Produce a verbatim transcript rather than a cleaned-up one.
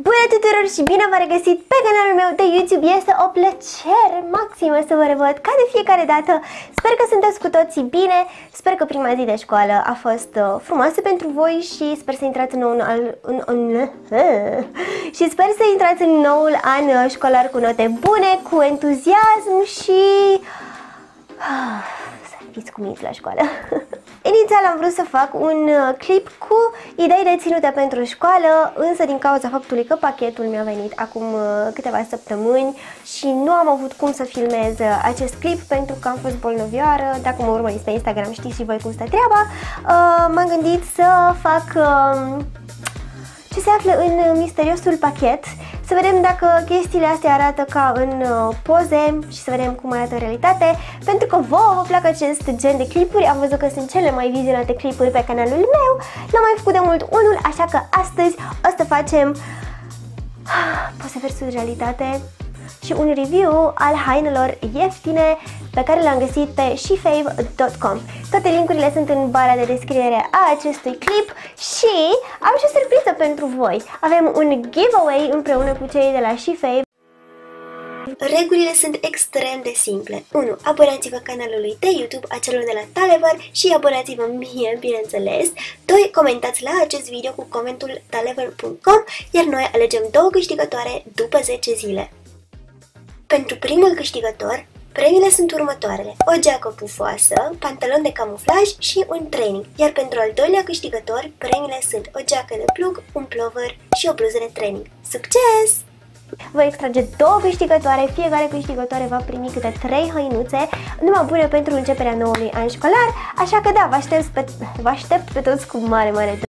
Bună tuturor și bine v-am regăsit pe canalul meu de YouTube. Este o plăcere maximă să vă revăd ca de fiecare dată. Sper că sunteți cu toții bine. Sper că prima zi de școală a fost uh, frumoasă pentru voi și sper să intrați în noul an, în, în, uh, și sper să intrați în noul an școlar cu note bune, cu entuziasm și uh, să fiți cuminți la școală. Inițial am vrut să fac un clip cu idei de ținute pentru școală, însă din cauza faptului că pachetul mi-a venit acum câteva săptămâni și nu am avut cum să filmez acest clip pentru că am fost bolnăvioară. Dacă mă urmăriți pe Instagram știți și voi cum stă treaba. M-am gândit să fac ce se află în misteriosul pachet, să vedem dacă chestiile astea arată ca în poze și să vedem cum arată în realitate. Pentru că vouă vă plac acest gen de clipuri, am văzut că sunt cele mai vizionate clipuri pe canalul meu, n-am mai făcut de mult unul, așa că astăzi o să facem poze versus realitate și un review al hainelor ieftine pe care le-am găsit pe she fave dot com. Toate linkurile sunt în bara de descriere a acestui clip și am și o surpriză pentru voi. Avem un giveaway împreună cu cei de la SheFave. Regulile sunt extrem de simple. unu. Abonați-vă canalului de YouTube a celor de la Talever și abonați-vă mie, bineînțeles. doi. Comentați la acest video cu comentul talever punct com, iar noi alegem două câștigătoare după zece zile. Pentru primul câștigător, premiile sunt următoarele: o geacă pufoasă, pantalon de camuflaj și un training. Iar pentru al doilea câștigător, premiile sunt o geacă de plug, un plover și o bluză de training. Succes! Voi extrage două câștigătoare, fiecare câștigătoare va primi câte trei hăinuțe, numai bune pentru începerea noului an școlar, așa că da, vă aștept pe, vă aștept pe toți cu mare, mare